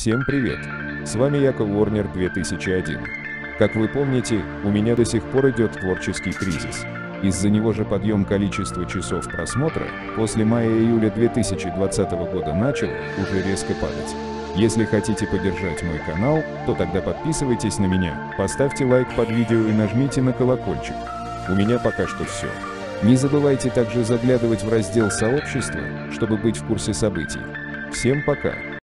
Всем привет! С вами Яков Ворнер 2001. Как вы помните, у меня до сих пор идет творческий кризис. Из-за него же подъем количества часов просмотра после мая-июля 2020 года начал уже резко падать. Если хотите поддержать мой канал, то тогда подписывайтесь на меня, поставьте лайк под видео и нажмите на колокольчик. У меня пока что все. Не забывайте также заглядывать в раздел сообщества, чтобы быть в курсе событий. Всем пока!